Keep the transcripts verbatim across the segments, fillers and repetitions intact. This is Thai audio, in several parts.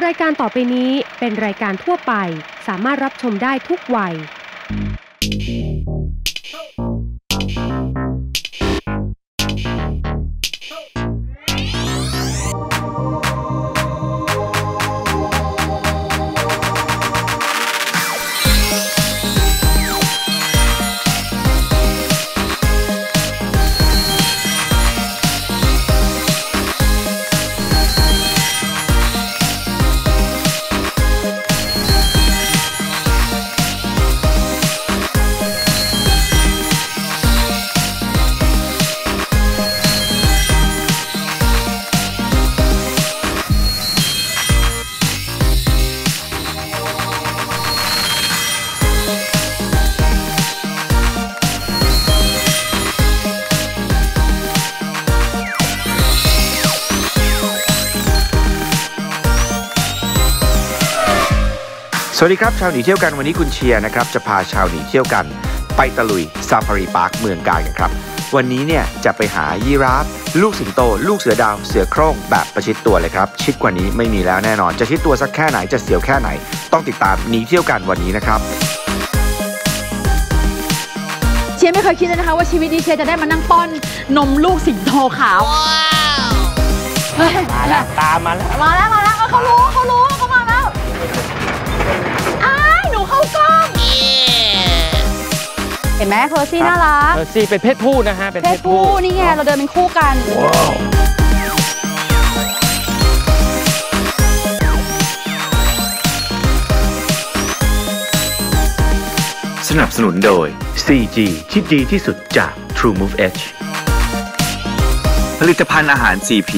รายการต่อไปนี้เป็นรายการทั่วไปสามารถรับชมได้ทุกวัยสวัสดีครับชาวหนีเที่ยวกันวันนี้คุณเชียร์นะครับจะพาชาวหนีเที่ยวกันไปตะลุยซาฟารีพาร์คเมืองกาญกันครับวันนี้เนี่ยจะไปหายีราฟลูกสิงโตลูกเสือดาวเสือโคร่งแบบประชิดตัวเลยครับชิดกว่านี้ไม่มีแล้วแน่นอนจะชิดตัวสักแค่ไหนจะเสียวแค่ไหนต้องติดตามหนีเที่ยวกันวันนี้นะครับเชียร์ไม่เคยคิดเลยนะคะว่าชีวิตนี้เชียร์จะได้มานั่งป้อนนมลูกสิงโตขาวมาแล้วตามมาแล้วมาแล้วมาแล้วเขารู้เขารู้เขามาแล้วอ้ายหนูเข้ากล้องเห็นไหมเคอร์ซี่น่ารักเคอร์ซี่เป็นเพศผู้นะฮะเป็นเพศผู้นี่ไงเราเดินเป็นคู่กันสนับสนุนโดย โฟร์จี ที่ดีที่สุดจาก TrueMove Edge ผลิตภัณฑ์อาหาร ซี พี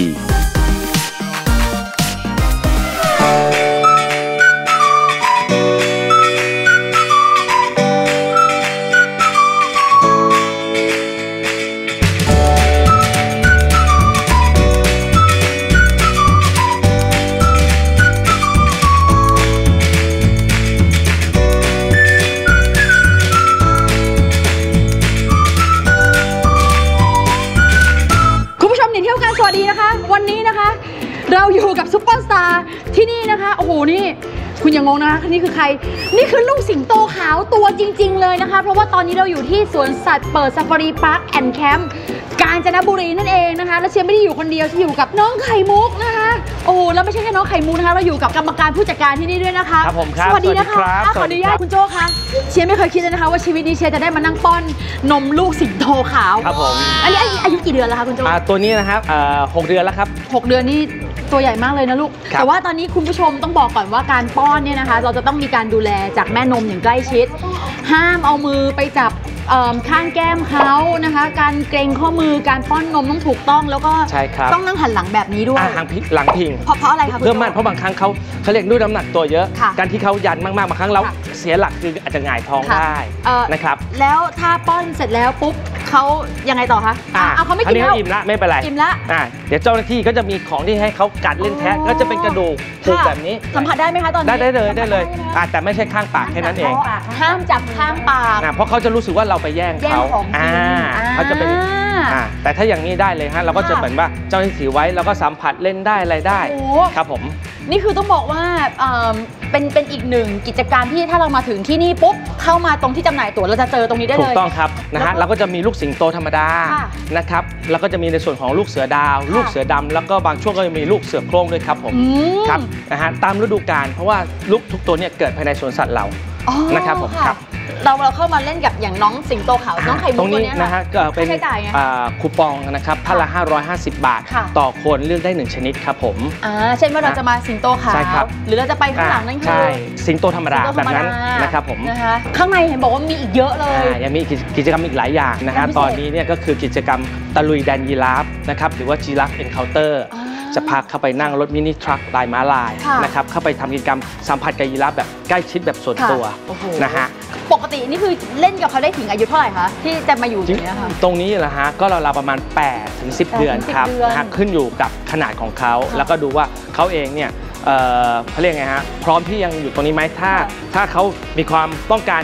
สวัสดีนะคะวันนี้นะคะเราอยู่กับซุปเปอร์สตาร์ที่นี่นะคะโอ้โหนี่คุณอย่างงงนะคะนี่คือใครนี่คือลูกสิงโตขาวตัวจริงๆเลยนะคะเพราะว่าตอนนี้เราอยู่ที่สวนสัตว์เปิดซาฟารีพาร์คแอนด์แคมป์กาญจนบุรีนั่นเองนะคะและเชียร์ไม่ได้อยู่คนเดียวที่อยู่กับน้องไข่มุกนะคะโอ้แล้วไม่ใช่แค่น้องไข่มุกนะคะเราอยู่กับกรรมการผู้จัดการที่นี่ด้วยนะคะครับผมครับสวัสดีนะคะขออนุญาตคุณโจ้คะเชียร์ไม่เคยคิดเลยนะคะว่าชีวิตนี้เชียร์จะได้มานั่งป้อนนมลูกสิงโตขาวครับผมอันนี้อายุกี่เดือนแล้วคะคุณโจ้ตัวนี้นะครับหกเดือนแล้วครับหกเดือนนี่ตัวใหญ่มากเลยนะลูกแต่ว่าตอนนี้คุณผู้ชมต้องบอกก่อนว่าการป้อนเนี่ยนะคะเราจะต้องมีการดูแลจากแม่นมอย่างใกล้ชิดห้ามเอามือไปจับข้างแก้มเขานะคะการเกรงข้อมือการป้อนนมต้องถูกต้องแล้วก็ต้องนั่งหันหลังแบบนี้ด้วยหลังพิงหลังพิงเพราะเพราะอะไรครับเพื่อมันเพราะบางครั้งเขาเขาเรียกด้วยน้ำหนักตัวเยอะการที่เขายันมากๆบางครั้งเราเสียหลักคืออาจจะหงายท้องได้นะครับแล้วถ้าป้อนเสร็จแล้วปุ๊บเขายังไงต่อคะเอาเขาไม่กินแล้วอิ่มละไม่เป็นไรอิ่มละเดี๋ยวเจ้าหน้าที่ก็จะมีของที่ให้เขากัดเล่นแทะก็จะเป็นกระดูกผูกแบบนี้สัมผัสได้ไหมคะตอนนี้ได้ได้เลยได้เลยแต่ไม่ใช่ข้างปากแค่นั้นเองห้ามจับข้างปากเพราะเขาจะรู้สึกว่าเราไปแย่งเขาเขาจะเป็นแต่ถ้าอย่างนี้ได้เลยฮะเราก็จะเหมือนว่าเจ้าหน้าที่ถือไว้แล้วก็สัมผัสเล่นได้อะไรได้ครับผมนี่คือต้องบอกว่าเป็นเป็นอีกหนึ่งกิจกรรมที่ถ้าเรามาถึงที่นี่ปุ๊บเข้ามาตรงที่จำหน่ายตั๋วเราจะเจอตรงนี้ได้เลยถูกต้องครับนะฮะเราก็จะมีลูกสิงโตธรรมดานะครับแล้วก็จะมีในส่วนของลูกเสือดาวลูกเสือดำแล้วก็บางช่วงก็จะมีลูกเสือโคร่งด้วยครับผมครับนะฮะตามฤดูกาลเพราะว่าลูกทุกตัวเนี่ยเกิดภายในสวนสัตว์เรานะครับผมครับเราเราเข้ามาเล่นกับอย่างน้องสิงโตขาวน้องไข่มุกตัวนี้นะฮะก็เป็นคูปองนะครับท่านละห้าร้อยห้าสิบบาทต่อคนเลือกได้หนึ่งชนิดครับผมอ่าเช่นว่าเราจะมาสิงโตขาวหรือเราจะไปข้างหลังนั่นคือใช่สิงโตธรรมดาแบบนั้นนะครับผมนะคะข้างในเห็นบอกว่ามีอีกเยอะเลยยังมีกิจกรรมอีกหลายอย่างนะฮะตอนนี้เนี่ยก็คือกิจกรรมตะลุยแดนยีราฟนะครับหรือว่าจีราฟเอ็นเคาน์เตอร์จะพาเข้าไปนั่งรถมินิทรัคลายม้าลายนะครับเข้าไปทำกิจกรรมสัมผัสกับยีราฟแบบใกล้ชิดแบบส่วนตัวนะฮะปกตินี่คือเล่นกับเขาได้ถึงอายุเท่าไหร่คะที่จะมาอยู่ตรงนี้ค่ะตรงนี้แหละฮะก็เราประมาณแปดถึงสิบเดือนครับนะฮะขึ้นอยู่กับขนาดของเขาแล้วก็ดูว่าเขาเองเนี่ยเขาเรียกไงฮะพร้อมที่ยังอยู่ตรงนี้ไหมถ้าถ้าเขามีความต้องการที่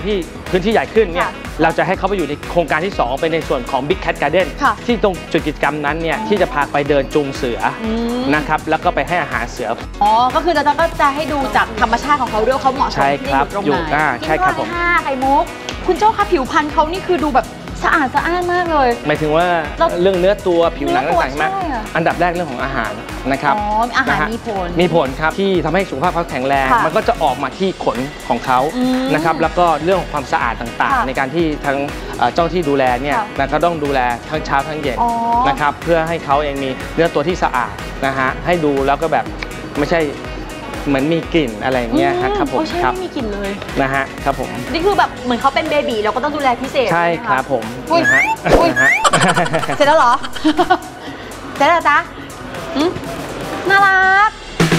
พื้นที่ใหญ่ขึ้นเนี่ยเราจะให้เขาไปอยู่ในโครงการที่สองเป็นในส่วนของ Big Cat Garden ที่ตรงจุดกิจกรรมนั้นเนี่ยที่จะพาไปเดินจูงเสือนะครับแล้วก็ไปให้อาหารเสืออ๋อก็คือเราก็จะให้ดูจากธรรมชาติของเขาด้วยเขาเหมาะสมที่จะอยู่ตรงไหนใช่ครับผมห้าไข่มุกคุณโจ้คะผิวพรรณเขานี่คือดูแบบสะอาดสะอ้านมากเลยหมายถึงว่าเรื่องเนื้อตัวผิวหนังต่างๆมากอันดับแรกเรื่องของอาหารนะครับอ๋ออาหารมีผลมีผลครับที่ทำให้สุขภาพเขาแข็งแรงมันก็จะออกมาที่ขนของเขานะครับแล้วก็เรื่องของความสะอาดต่างๆในการที่ทั้งเจ้าที่ดูแลเนี่ยก็ต้องดูแลทั้งเช้าทั้งเย็นนะครับเพื่อให้เขาเองมีเนื้อตัวที่สะอาดนะฮะให้ดูแล้วก็แบบไม่ใช่เหมือนมีกลิ่นอะไรเงี้ยครับผมครับไม่มีกลิ่นเลยนะฮะครับผมนี่คือแบบเหมือนเขาเป็นเบบีเราก็ต้องดูแลพิเศษใช่ครับผมนะฮะเสร็จแล้วเหรอเสร็จแล้วจ๊ะน่ารัก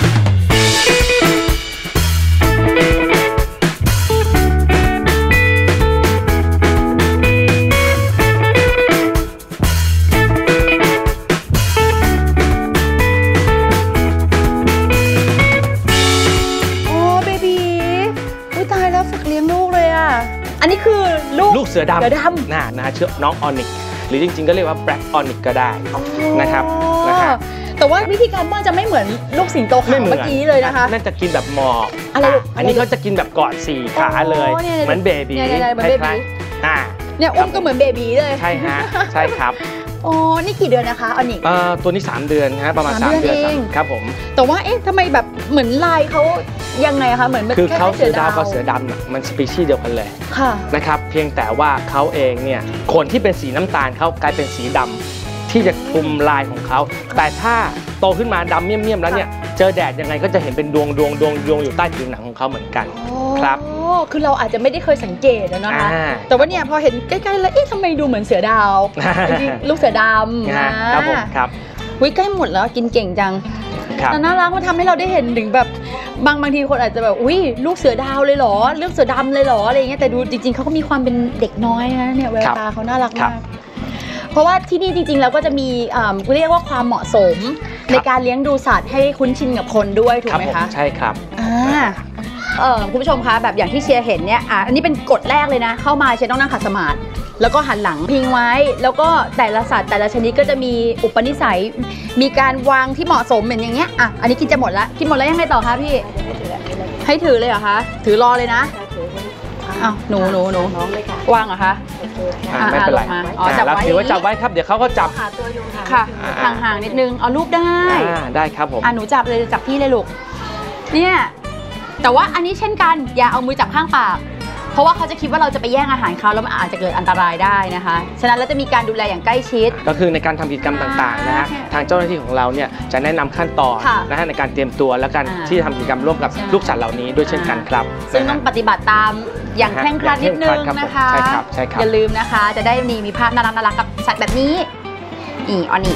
อันนี้คือลูกลูกเสือดำเสือดำน่านะชื่อน้องออนิกหรือจริงๆก็เรียกว่าแบล็กออนิกก็ได้นะครับนะฮะแต่ว่าวิธีการป้อนจะไม่เหมือนลูกสิงโตขาวเมื่อกี้เลยนะคะน่าจะกินแบบหมอบอะไรอันนี้เขาจะกินแบบกอดสี่ขาเลยเหมือนเบบีคล้ายๆอ่าเนี่ยอุ้มก็เหมือนเบบีเลยใช่ฮะใช่ครับอ๋อนี่กี่เดือนนะคะออนิกเอ่อตัวนี้สามเดือนฮะประมาณสามเดือนครับผมแต่ว่าเอ๊ะทำไมแบบเหมือนลายเขายังไงคะเหมือนคือเขาเสือดาวกับเสือดำมันสปีชีส์เดียวกันเลยนะครับเพียงแต่ว่าเขาเองเนี่ยขนที่เป็นสีน้ำตาลเขากลายเป็นสีดำที่จะคลุมลายของเขาแต่ถ้าโตขึ้นมาดำเมี่ยมๆแล้วเนี่ยเจอแดดยังไงก็จะเห็นเป็นดวงดวงดวงดวงอยู่ใต้ผิวหนังของเขาเหมือนกันครับคือเราอาจจะไม่ได้เคยสังเกตนะคะแต่ว่าเนี่ยพอเห็นใกล้ๆแล้วเอ๊ะทำไมดูเหมือนเสือดาวจริงๆลูกเสือดำนะครับผมครับวิใกล้หมดแล้วกินเก่งจังแต่น่ารักมันทำให้เราได้เห็นถึงแบบบางบางทีคนอาจจะแบบอุ้ยลูกเสือดาวเลยเหรอเรื่องเสือดำเลยเหรออะไรเงี้ยแต่ดูจริงๆเขาก็มีความเป็นเด็กน้อยนะเนี่ยแววตาเขาน่ารักมากเพราะว่าที่นี่จริงๆแล้วก็จะมีเรียกว่าความเหมาะสมในการเลี้ยงดูสัตว์ให้คุ้นชินกับคนด้วยถูกไหมคะใช่ครับอ่าเออคุณผู้ชมคะแบบอย่างที่เชียร์เห็นเนี่ยอ่ะอันนี้เป็นกฎแรกเลยนะเข้ามาเชียร์ต้องนั่งขัดสมาธิแล้วก็หันหลังพิงไว้แล้วก็แต่ละสัตว์แต่ละชนิดก็จะมีอุปนิสัยมีการวางที่เหมาะสมเหมือนอย่างเงี้ยอ่ะอันนี้กินจะหมดแล้วกินหมดแล้วยังไงต่อคะพี่ให้ถือเลยเหรอคะถือรอเลยนะอ้าวหนูหนูหนูวางเหรอคะไม่เป็นไรอ๋อจับไว้ถือว่าจับไว้ครับเดี๋ยวเขาก็จับค่ะห่างๆนิดนึงเอารูปได้ได้ครับผมอ่ะหนูจับเลยจับพี่เลยลูกเนี่ยแต่ว่าอันนี้เช่นกันอย่าเอามือจับข้างปากเพราะว่าเขาจะคิดว่าเราจะไปแย่งอาหารเขาแล้วมันอาจจะเกิดอันตรายได้นะคะฉะนั้นเราจะมีการดูแลอย่างใกล้ชิดก็คือในการทำกิจกรรมต่างๆนะฮะทางเจ้าหน้าที่ของเราเนี่ยจะแนะนำขั้นตอนนะฮะในการเตรียมตัวและการที่ทำกิจกรรมร่วมกับลูกสัตว์เหล่านี้ด้วยเช่นกันครับซึ่งต้องปฏิบัติตามอย่างเคร่งครัดนิดนึงนะคะใช่ครับใช่ครับอย่าลืมนะคะจะได้มีมีภาพน่ารักน่ารักกับสัตว์แบบนี้นี่ออนี่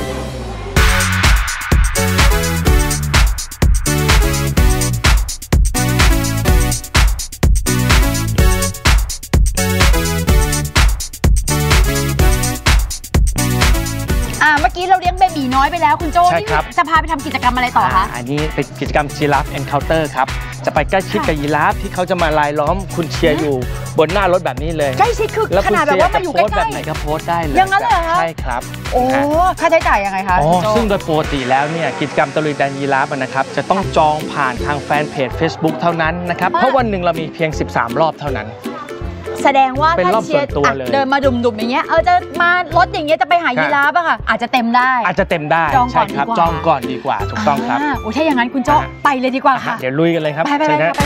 เมื่อกี้เราเลี้ยงเบบีน้อยไปแล้วคุณโจ้จะพาไปทำกิจกรรมอะไรต่อคะอันนี้เป็นกิจกรรม Giraffe Encounter ครับจะไปใกล้ชิดกับยีราฟที่เขาจะมาลายล้อมคุณเชียร์อยู่บนหน้ารถแบบนี้เลยใกล้ชิดคือขนาดแบบว่ามาอยู่ใกล้ๆแบบไหนก็โพสได้เลยอย่างนั้นเลยเหรอใช่ครับโอ้ค่าใช้จ่ายยังไงคะอ๋อซึ่งโดยปกติแล้วเนี่ยกิจกรรมตะลุยแดนยีราฟนะครับจะต้องจองผ่านทางแฟนเพจ Facebook เท่านั้นนะครับเพราะวันหนึ่งเรามีเพียงสิบสามรอบเท่านั้นแสดงว่าถ้าเชียร์เดินมาดุ่มๆอย่างเงี้ยเออจะมารถอย่างเงี้ยจะไปหายีราฟอะค่ะอาจจะเต็มได้อาจจะเต็มได้จองก่อนดีกว่าจองก่อนดีกว่าถูกต้องครับโอ้ถ้าอย่างนั้นคุณโจ้ไปเลยดีกว่าค่ะเดี๋ยวลุยกันเลยครับไปไปไปค่ะ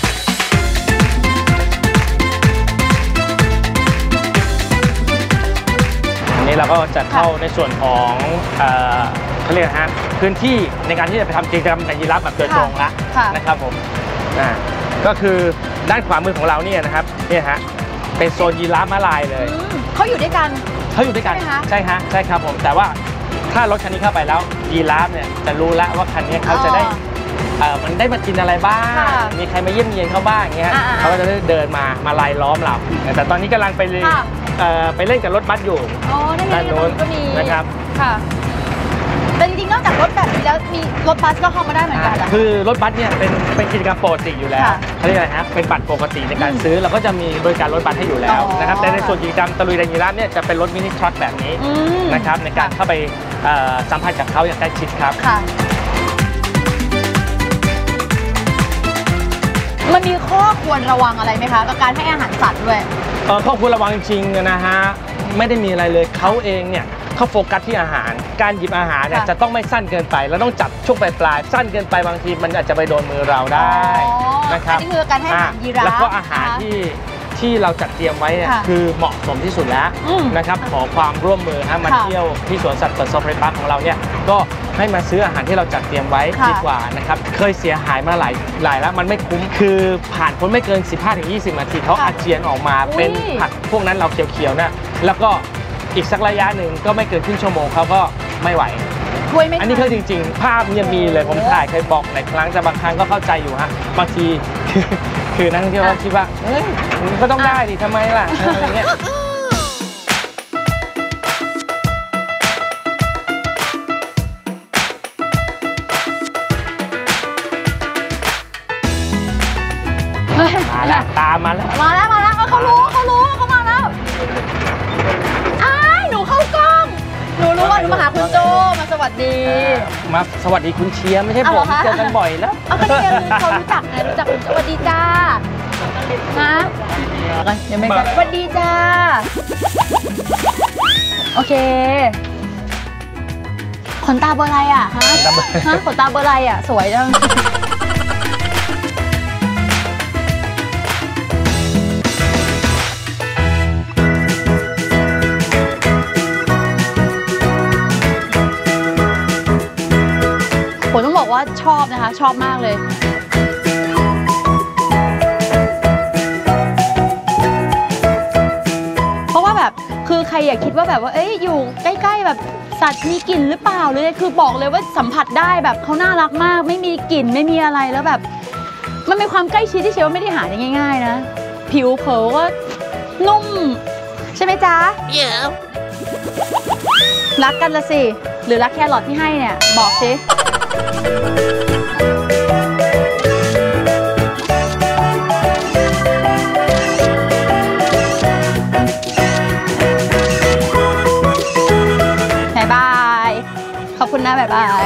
อันนี้เราก็จะเข้าในส่วนของเขาเรียกฮะพื้นที่ในการที่จะไปทำกิจกรรมกับยีราฟแบบโดยตรงละนะครับผมก็คือด้านขวามือของเราเนี่ยนะครับเนี่ยฮะเป็นโซนยีราฟม้าลายเลยเขาอยู่ด้วยกันเขาอยู่ด้วยกันใช่ฮะใช่ครับผมแต่ว่าถ้ารถคันนี้เข้าไปแล้วยีราฟเนี่ยจะรู้แล้วว่าคันนี้เขาจะได้เออมันได้มากินอะไรบ้างมีใครมาเยี่ยมเยียนเขาบ้างอย่างเงี้ยเขาก็จะได้เดินมามาลายล้อมเราแต่ตอนนี้กำลังไปไปเล่นกับรถบัสอยู่ด้านโน้นนะครับค่ะแต่จริงๆนอกจากรถแบบนี้แล้วมีรถบัสก็เข้ามาได้เหมือนกันเหรอคือรถบัสเนี่ยเป็นเป็นกิจกรรมปกติอยู่แล้วเขาเรียกอะไรฮะเป็นบัตรปกติในการซื้อเราก็จะมีบริการรถบัสให้อยู่แล้วนะครับแต่ในส่วนกิจกรรมตะลุยแดนยีราฟเนี่ยจะเป็นรถมินิทรัคแบบนี้นะครับในการเข้าไปสัมผัสกับเขาอย่างใกล้ชิดครับมันมีข้อควรระวังอะไรไหมคะกับการให้อาหารสัตว์ด้วยข้อควรระวังจริงๆนะฮะไม่ได้มีอะไรเลยเขาเองเนี่ยเขาโฟกัสที่อาหารการหยิบอาหารเนี่ยจะต้องไม่สั้นเกินไปแล้วต้องจับช่วงปลายๆสั้นเกินไปบางทีมันอาจจะไปโดนมือเราได้นะครับนี่คือการให้อาหารยีราฟแล้วก็อาหารที่ที่เราจัดเตรียมไว้เนี่ยคือเหมาะสมที่สุดแล้วนะครับขอความร่วมมือฮะมาเที่ยวที่สวนสัตว์เปิดซาฟารีพาร์คของเราเนี่ยก็ให้มาซื้ออาหารที่เราจัดเตรียมไว้ดีกว่านะครับเคยเสียหายมาหลายหลายแล้วมันไม่คุ้มคือผ่านพ้นไม่เกิน สิบห้าถึงยี่สิบ นาทีเขาอาเจียนออกมาเป็นผักพวกนั้นเราเขียวๆนะแล้วก็อีกสักระยะหนึ่งก็ไม่เกินครึ่งชั่วโมงเขาก็ไม่ไหวอันนี้คือจริงๆภาพยังมีเลยผมถ่ายเคยบอกหลายครั้งแต่บางครั้งก็เข้าใจอยู่ฮะบางทีคือนักท่องเที่ยวคิดว่าเฮ้ยมันก็ต้องได้ดิทำไมล่ะอะไรเงี้ยมาแล้วตามมาแล้วมาแล้วมาแล้วเขารู้เขารู้เขามาแล้วอ้ายหนูเข้ากล้องหนูรู้ว่าหนูมาหาคุณโจมาสวัสดีมาสวัสดีคุณเชียร์ไม่ใช่ผมเจอกันบ่อยแล้วเอาก็เชียร์เขารู้จักไงรู้จักคุณสวัสดีจ้านะยังไม่กันสวัสดีจ้าโอเคขนตาเบอร์อะไรอ่ะฮะฮะขนตาเบอร์อะไรอ่ะสวยจังผมต้องบอกว่าชอบนะคะชอบมากเลยเพราะว่าแบบคือใครอยากคิดว่าแบบว่าเอ้ยอยู่ใกล้ๆแบบสัตว์มีกลิ่นหรือเปล่าเลยคือบอกเลยว่าสัมผัสได้แบบเขาน่ารักมากไม่มีกลิ่นไม่มีอะไรแล้วแบบมันเป็นความใกล้ชิดที่เชื่อว่าไม่ได้หาได้ง่ายๆนะผิวเผลอก็นุ่มใช่ไหมจ๊ะรักกันละสิหรือรักแครอทที่ให้เนี่ยบอกสิบายบายขอบคุณนะบายบาย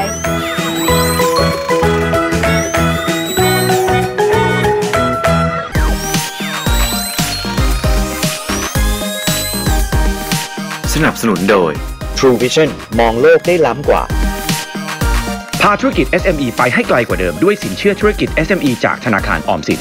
สนับสนุนโดย True Vision มองโลกได้ล้ำกว่าพาธุรกิจ เอส เอ็ม อี ไปให้ไกลกว่าเดิมด้วยสินเชื่อธุรกิจ เอส เอ็ม อี จากธนาคารออมสิน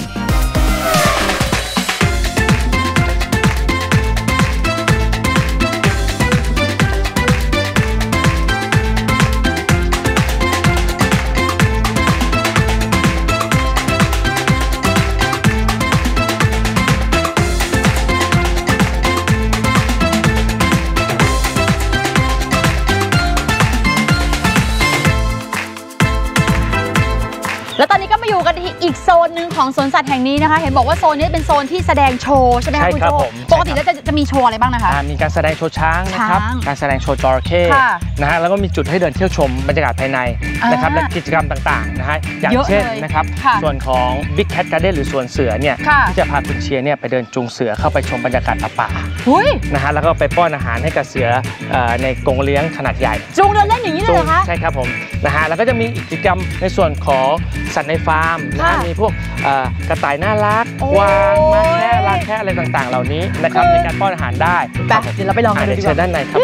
แล้วตอนนี้ก็มาอยู่กันที่อีกโซนหนึ่งของสวนสัตว์แห่งนี้นะคะเห็นบอกว่าโซนนี้เป็นโซนที่แสดงโชว์ใช่ไหมคะคุณโจปกติแล้วจะจะมีโชว์อะไรบ้างนะคะมีการแสดงโชว์ช้างนะครับการแสดงโชว์จระเข้นะฮะแล้วก็มีจุดให้เดินเที่ยวชมบรรยากาศภายในนะครับและกิจกรรมต่างๆนะฮะอย่างเช่นนะครับส่วนของ Big Cat Garden หรือสวนเสือเนี่ยที่จะพาคุณเชียร์เนี่ยไปเดินจูงเสือเข้าไปชมบรรยากาศป่านะฮะแล้วก็ไปป้อนอาหารให้กับเสือในกรงเลี้ยงขนาดใหญ่จูงเดินเล่นอย่างนี้เลยเหรอคะใช่ครับผมนะฮะแล้วก็จะมีกิจกรรมในส่วนของสัตว์ในฟาร์มนะมีพวกกระต่ายน่ารักกวางม้าแค่รักแค่อะไรต่างๆเหล่านี้นะครับในการป้อนอาหารได้แบบเดี๋ยวเราไปลองกันดูดีกว่าด้านในครับ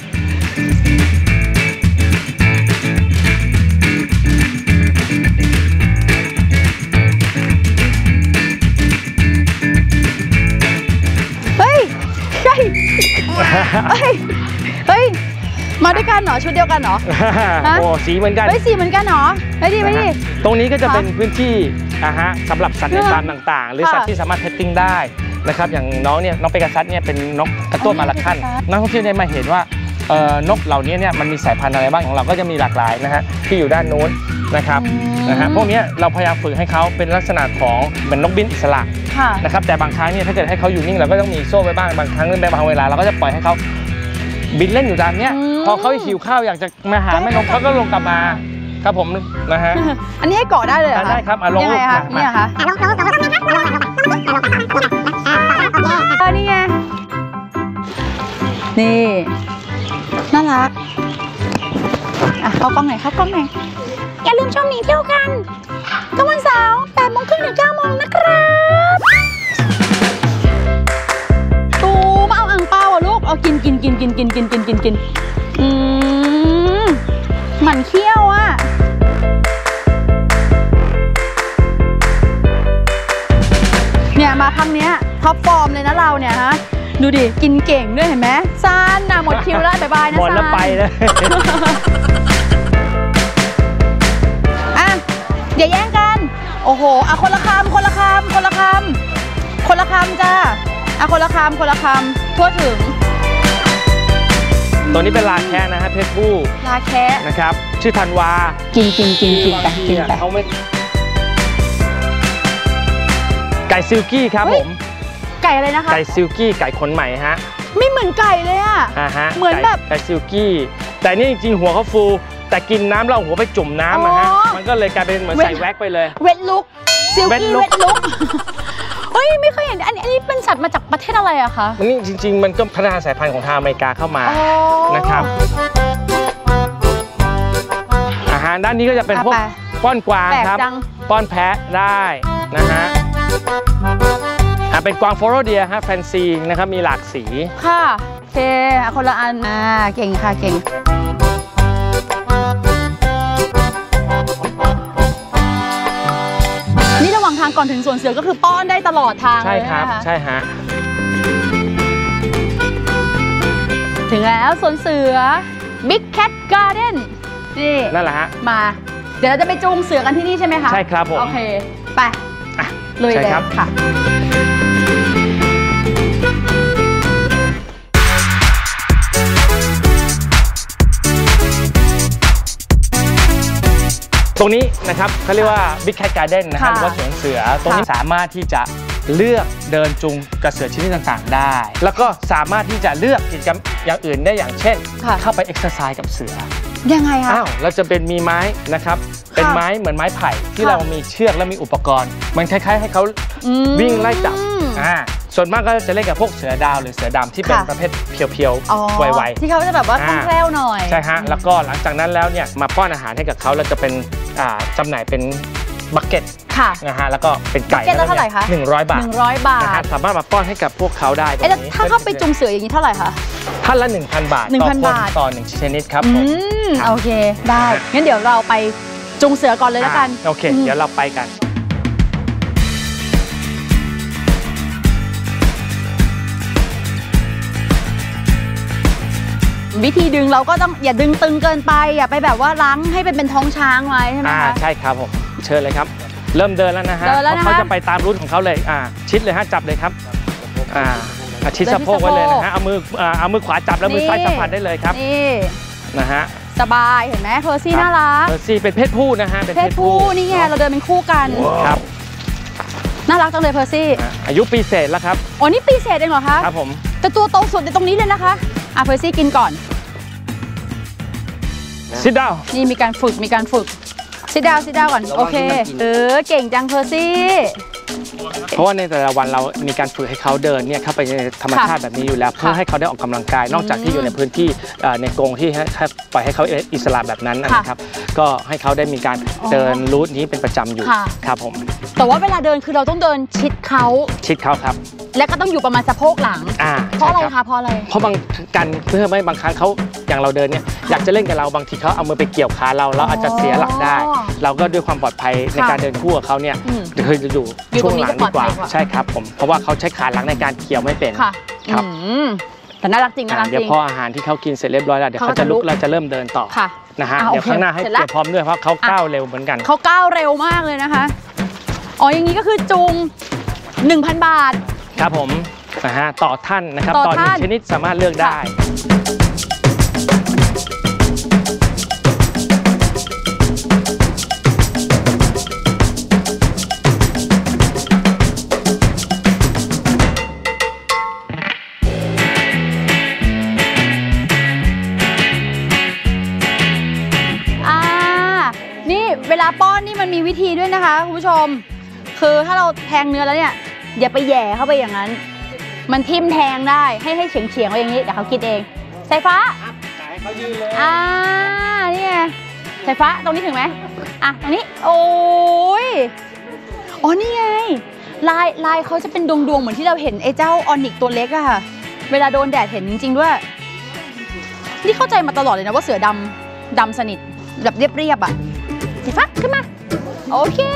เฮ้ยใช่เฮ้ยเฮ้ยมาด้วยกันเหรอชุดเดียวกันเหรอโอ้สีเหมือนกันเฮ้ยสีเหมือนกันเหรอไปดิไปดิตรงนี้ก็จะเป็นพื้นที่นะฮะสำหรับสัตว์ในฟาร์มต่างๆหรือสัตว์ที่สามารถเพตติ้งได้นะครับอย่างน้องเนี่ยน้องเปกัสซัสเนี่ยเป็นนกกระตั้วมาราคันนักท่องเที่ยวได้มาเห็นว่านกเหล่านี้เนี่ยมันมีสายพันธุ์อะไรบ้างของเราก็จะมีหลากหลายนะฮะที่อยู่ด้านโน้นนะครับนะฮะพวกนี้เราพยายามฝึกให้เขาเป็นลักษณะของเหมือนนกบินอิสระนะครับแต่บางครั้งเนี่ยถ้าเกิดให้เขาอยู่นิ่งเราก็ต้องมีโซ่ไว้บ้างบางครั้งในบางเวลาเราก็จะปล่อยให้เขาบินเล่นอยู่ตามเนี้ยพอเขาหิวข้าวอยากจะมาหาแม่นกเขาก็ลงกลับมาครับผมนะฮะอันนี้ให้เกาะได้เลยเหรอคะได้ครับลงยังไงคะนี่คะนี่ไงนี่น่ารักอ่ะเข้ากล้องไหนเข้ากล้องไหนอย่าลืมชมหนีเที่ยวกันก็วันเสาร์แปดโมงครึ่งถึงเก้าโมงนะครับตูมาเอาอ่างเปาอ่ะลูกเอากินกินกินกินกินกินกินกินกินอืมหมันเคี้ยวอ่ะเนี่ยมาครั้งเนี้ยท็อปฟอร์มเลยนะเราเนี่ยฮะดูดิกินเก่งด้วยเห็นไหมซานน่ะหมดคิวแล้วบ๊ายบายนะซานหมดแล้วไปเลยอ่ะอย่าแย่งกันโอ้โหอ่ะคนละคำคนละคำคนละคำคนละคำจ้าอ่ะคนละคำคนละคำทั่วถึงตัวนี้เป็นลาแคะนะฮะเพชรบู้ลาแคะนะครับชื่อธันวากินกินกินกินไปกินไปเขาไม่ไก่ซิลกี้ครับผมไก่อะไรนะคะไก่ซิลกี้ไก่ขนใหม่ฮะไม่เหมือนไก่เลยอ่ะเหมือนแบบไก่ซิลกี้แต่นี่จริงๆหัวเขาฟูแต่กินน้ำแล้วหัวไปจุ่มน้ำนะฮะมันก็เลยกลายเป็นเหมือนใส่แว็กไปเลยเวทลุกซิลกี้เวทลุกเฮ้ยไม่เคยเห็นอันนี้อันนี้เป็นสัตว์มาจากประเทศอะไรอะคะมันนี่จริงๆมันก็พัฒนาสายพันธุ์ของทางอเมริกาเข้ามานะครับอาหารด้านนี้ก็จะเป็นพวกป้อนกวางครับป้อนแพะได้นะฮะเป็นกวางโฟโรเดียฮะแฟนซีนะครับมีหลากสีค่ะโอเคคนละอันอ่าเก่งค่ะเก่งนี่ระหว่างทางก่อนถึงสวนเสือก็คือป้อนได้ตลอดทางใช่ครับใช่ฮะถึงแล้วสวนเสือ Big Cat Garden นี่นั่นแหละฮะมาเดี๋ยวเราจะไปจูงเสือกันที่นี่ใช่ไหมคะใช่ครับผมโอเคไปเลยเลยค่ะตรงนี้นะครับเขาเรียกว่า Big Cat Garden นะครับหรือว่าสวนเสือตรงนี้สามารถที่จะเลือกเดินจูงกระเสือชนิดต่างๆได้แล้วก็สามารถที่จะเลือกกิจกรรมอย่างอื่นได้อย่างเช่นเข้าไปเอ็กซ์ไซส์กับเสือยังไงคะอ้าวเราจะเป็นมีไม้นะครับเป็นไม้เหมือนไม้ไผ่ที่เรามีเชือกและมีอุปกรณ์มันคล้ายๆให้เขาวิ่งไล่จับอ่าส่วนมากก็จะเล่นกับพวกเสือดาวหรือเสือดำที่เป็นประเภทเพียวๆไวๆที่เขาจะแบบว่าคล่องแคล่วหน่อยใช่ฮะแล้วก็หลังจากนั้นแล้วเนี่ยมาป้อนอาหารให้กับเขาเราจะเป็นจำหน่ายเป็นบักเก็ตนะฮะแล้วก็เป็นไก่เท่าไหร่คะหนึ่งร้อยบาทหนึ่งร้อยบาทนะฮะสามารถมาป้อนให้กับพวกเขาได้เอ๊ะถ้าเข้าไปจุงเสืออย่างนี้เท่าไหร่คะท่านละ หนึ่งพัน บาทต่อคนต่อหนึ่งชนิดครับผมโอเคได้งั้นเดี๋ยวเราไปจุงเสือก่อนเลยแล้วกันโอเคเดี๋ยวเราไปกันวิธีดึงเราก็ต้องอย่าดึงตึงเกินไปอย่าไปแบบว่าล้างให้เป็นเป็นท้องช้างไว้ใช่ไหมคะใช่ครับผมเชิญเลยครับเริ่มเดินแล้วนะฮะเขาจะไปตามรูทของเขาเลยอ่าชิดเลยฮะจับเลยครับอ่าชิดสะโพกไว้เลยนะฮะเอามือเอามือขวาจับแล้วมือซ้ายสัมผัสได้เลยครับนี่นะฮะสบายเห็นไหมเพอร์ซี่น่ารักเพอร์ซี่เป็นเพศผู้นะฮะเป็นเพศผู้นี่ไงเราเดินเป็นคู่กันครับน่ารักจังเลยเพอร์ซี่อายุปีเศษแล้วครับอ๋อนี่ปีเศษเองเหรอคะครับผมแต่ตัวโตสุดในตรงนี้เลยนะคะอ่ะเพอร์ซี่กินก่อนซิดดาวนี่มีการฝึกมีการฝึกซิดดาวซิดดาวก่อนโอเคเออเก่งจังเพอร์ซี่เพราะว่าในแต่ละวันเรามีการฝึกให้เขาเดินเนี่ยเข้าไปในธรรมชาติแบบนี้อยู่แล้วเพื่อให้เขาได้ออกกำลังกายนอกจากที่อยู่ในพื้นที่ในกรงที่ปล่อยให้เขาอิสระแบบนั้นนะครับก็ให้เขาได้มีการเดินรูทนี้เป็นประจำอยู่ครับผมแต่ว่าเวลาเดินคือเราต้องเดินชิดเขาชิดเขาครับและก็ต้องอยู่ประมาณสะโพกหลังเพราะอะไรคะเพราะอะไรเพราะบางการเพื่อไม่บางครั้งเขาอย่างเราเดินเนี่ยอยากจะเล่นกับเราบางทีเขาเอามือไปเกี่ยวขาเราเราอาจจะเสียหลักได้เราก็ด้วยความปลอดภัยในการเดินคู่กับเขาเนี่ยเคยจะอยู่ช่วงหลังดีกว่าใช่ครับผมเพราะว่าเขาใช้ขาหลังในการเกี่ยวไม่เป็นครับแต่น่ารักจริงน่ารักจริงเดี๋ยวพออาหารที่เขากินเสร็จเรียบร้อยแล้วเดี๋ยวเขาจะลุกเราจะเริ่มเดินต่อนะฮะเดี๋ยวข้างหน้าให้เตรียมพร้อมด้วยเพราะเขาก้าวเร็วเหมือนกันเขาก้าวเร็วมากเลยนะคะอ๋ออย่างนี้ก็คือจูง หนึ่งพัน บาทครับผมนะฮะต่อท่านนะครับต่อหนึ่งชนิดสามารถเลือกได้วิธีด้วยนะคะคุณผู้ชมคือถ้าเราแทงเนื้อแล้วเนี่ยอย่าไปแย่เข้าไปอย่างนั้นมันทิ่มแทงได้ให้ให้เฉียงเฉียงไว้อย่างนี้เดี๋ยวเขาคิดเองสายฟ้าเขายืนเลยอ่านี่ไงสายฟ้าตรงนี้ถึงไหมอ่ะตรงนี้โอ้ยอ๋อนี่ไงลายลายเขาจะเป็นดวงดวงเหมือนที่เราเห็นไอ้เจ้าออนิกตัวเล็กอะค่ะเวลาโดนแดดเห็นจริงๆด้วยนี่เข้าใจมาตลอดเลยนะว่าเสือดำดำสนิทแบบเรียบๆอะสายฟ้าขึ้นมาโอเค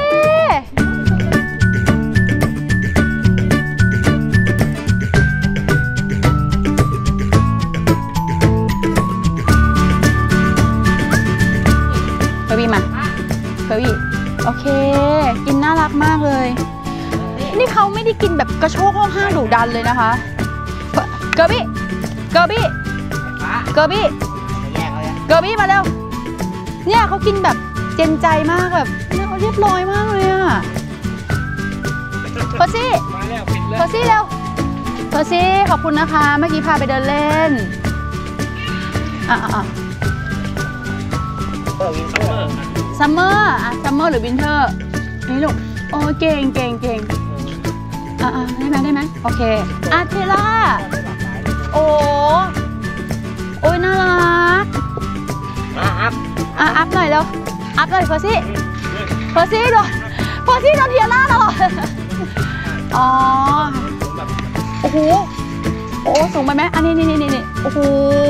เฟอร์บี้มาเฟอร์บี้โอเคกินน่ารักมากเลยนี่เขาไม่ได้กินแบบกระโชกห้องห้างดุดันเลยนะคะเกอร์บี้เกอร์บี้เกอร์บี้เกอร์บี้มาเร็วเนี่ยเขากินแบบเจนใจมากแบบเรียบร้อยมากเลยอะเพอร์ซี่เพอร์ซี่เร็วเพอร์ซี่ขอบคุณนะคะเมื่อกี้พาไปเดินเล่นอ่ะอ่ะซัมเมอร์อ่ะซัมเมอร์หรือวินเทอร์นี่ลูกโอ้เก่งเก่งเก่งอ่ะอ่ะได้ไหมได้ไหมโอเคอาเทล่าโอ้โอ้ยน่ารักอ่ะอัพอ่ะอัพหน่อยแล้วอัพหน่อยเพอร์ซี่เพอร์ซี่โดนเพอร์ซี่โดนเทียร่าเหรออ๋อโอ้โหโอ้สูงไปไหมอันนี้นี่นี่นี่โอ้โห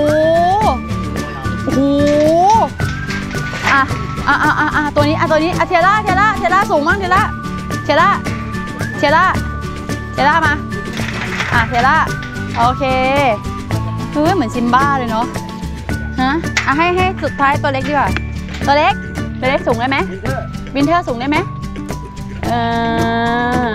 โอ้โหอ่ะอ่ะอ่ะอ่ะตัวนี้อ่ะตัวนี้อ่ะเทียร่าเทียร่าเทียร่าสูงมากเทียร่าเทียร่าเทียร่าเทียร่ามาอ่ะเทียร่าโอเคเฮ้ยเหมือนซิมบ้าเลยเนาะฮะอ่ะให้ให้สุดท้ายตัวเล็กดีกว่าตัวเล็กตัวเล็กสูงได้ไหมวินเทอร์สูงได้ไหมเออ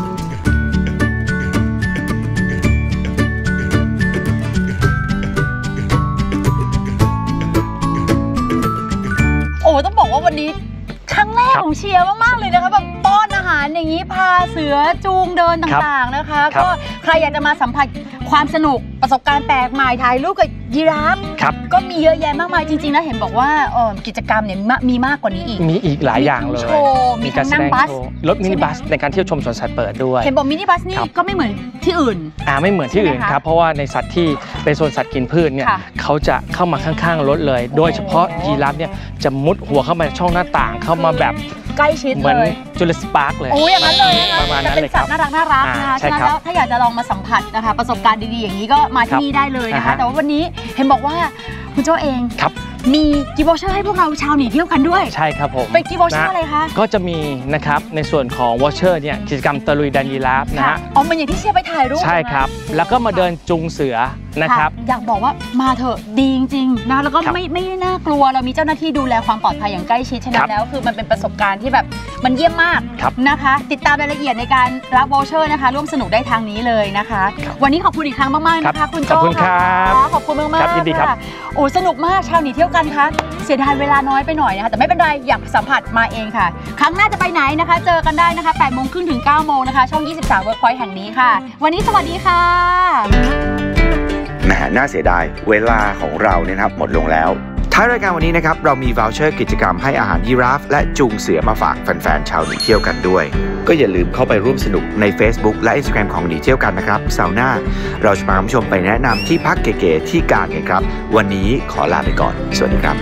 โอ้ต้องบอกว่าวันนี้ครั้งแรกของเชียร์มากๆเลยนะคะแบบป้อนอาหารอย่างนี้พาเสือจูงเดินต่างๆนะคะก็ใครอยากจะมาสัมผัสความสนุกประสบการณ์แปลกใหม่ถ่ายรูปกับยีราฟก็มีเยอะแยะมากมายจริงๆนะเห็นบอกว่ากิจกรรมเนี่ยมีมากกว่านี้อีกมีอีกหลายอย่างเลยโชว์มีการนั่งบัสรถมินิบัสในการเที่ยวชมสวนสัตว์เปิดด้วยเห็นบอกมินิบัสนี่ก็ไม่เหมือนที่อื่นอ่าไม่เหมือนที่อื่นครับเพราะว่าในสัตว์ที่เป็นโซนสัตว์กินพืชเนี่ยเขาจะเข้ามาข้างๆรถเลยโดยเฉพาะยีราฟเนี่ยจะมุดหัวเข้ามาช่องหน้าต่างเข้ามาแบบใกล้ชิดเลยเหมือนจูเลสปาร์คเลยโอ้ยอย่างนั้นเลยนะคะจะเป็นสัตว์น่ารักน่ารักนะคะฉะนั้นแล้วถ้าอยากจะลองมาสัมผัสนะคะประสบการณ์ดีๆอย่างนี้ก็มาที่นี่ได้เลยนะคะแต่ว่าวันนี้เห็นบอกว่าคุณโจ้เองมีกิฟต์วอเชอร์ให้พวกเราชาวหนีเที่ยวกันด้วยใช่ครับผมเป็นกิฟต์วอเชอร์อะไรคะก็จะมีนะครับในส่วนของวอเชอร์เนี่ยกิจกรรมตะลุยแดนยีราฟนะฮะอ๋อมันอย่างที่เชียร์ไปถ่ายรูปใช่ครับแล้วก็มาเดินจุงเสือนะครับอยากบอกว่ามาเถอะดีจริงๆนะแล้วก็ไม่ไม่น่ากลัวเรามีเจ้าหน้าที่ดูแลความปลอดภัยอย่างใกล้ชิดฉะนั้นแล้วคือมันเป็นประสบการณ์ที่แบบมันเยี่ยมมากนะคะติดตามรายละเอียดในการรับวอเชอร์นะคะร่วมสนุกได้ทางนี้เลยนะคะวันนี้ขอบคุณอีกครั้งมากๆนะคะคุณโจ้ค่ะขอบคุณมากๆค่ะโอ้สนุกมากชาวหนีเที่ยวกันคะเสียดายเวลาน้อยไปหน่อยนะคะแต่ไม่เป็นไรอยากสัมผัสมาเองค่ะครั้งหน้าจะไปไหนนะคะเจอกันได้นะคะแปดโมงครึ่งถึงเก้าโมงนะคะช่องยี่สิบสาม Workpoint แห่งนี้ค่ะวันนี้สวัสดีค่ะแหมน่าเสียดายเวลาของเราเนี่ยครับหมดลงแล้วท้ายรายการวันนี้นะครับเรามี voucher กิจกรรมให้อาหารยีราฟและจูงเสือมาฝากแฟนๆชาวหนีเที่ยวกันด้วยก็อย่าลืมเข้าไปร่วมสนุกใน Facebook และ Instagram ของหนีเที่ยวกันนะครับเสาร์หน้าเราจะพาคุณผู้ชมไปแนะนำที่พักเก๋ๆที่กาญกันครับวันนี้ขอลาไปก่อนสวัสดีครับ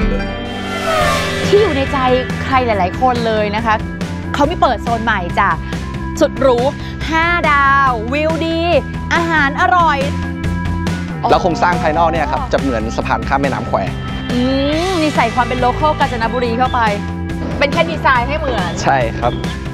ที่อยู่ในใจใครหลายๆคนเลยนะคะเขามีเปิดโซนใหม่จ้ะสุดหรูห้าดาววิวดีอาหารอร่อยแล้วโครงสร้างภายนอกเนี่ยครับจะเหมือนสะพานข้ามแม่น้ำแควอืมนี่ใส่ความเป็นโลคอลกาญจนบุรีเข้าไปเป็นแค่ดีไซน์ให้เหมือนใช่ครับ